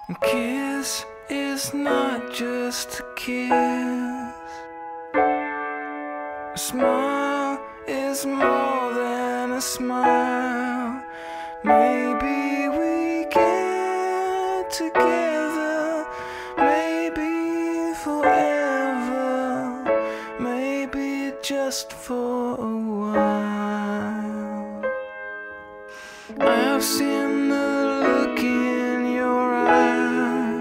A kiss is not just a kiss. A smile is more than a smile. Maybe we get together, maybe forever, maybe just for a while. I've seen the look in your eye,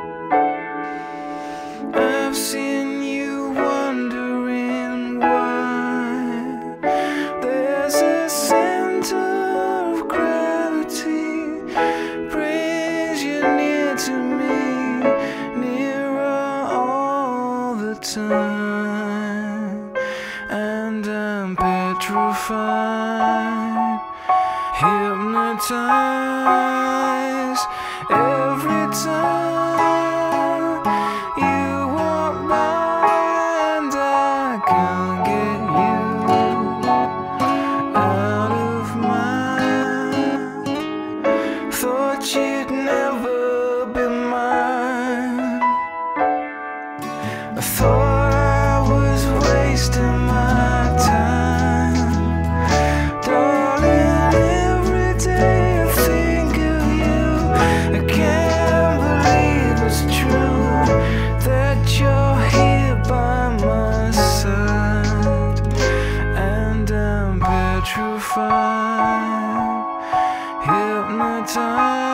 I've seen you wondering why. There's a center of gravity, brings you near to me, nearer all the time. And I'm petrified, hypnotized every time you walk by, and I can't get you out of mind. Thought you'd never be mine. I thought I was wasting my time. Darling, every day I think of you. I can't believe it's true that you're here by my side. And I'm petrified, hypnotized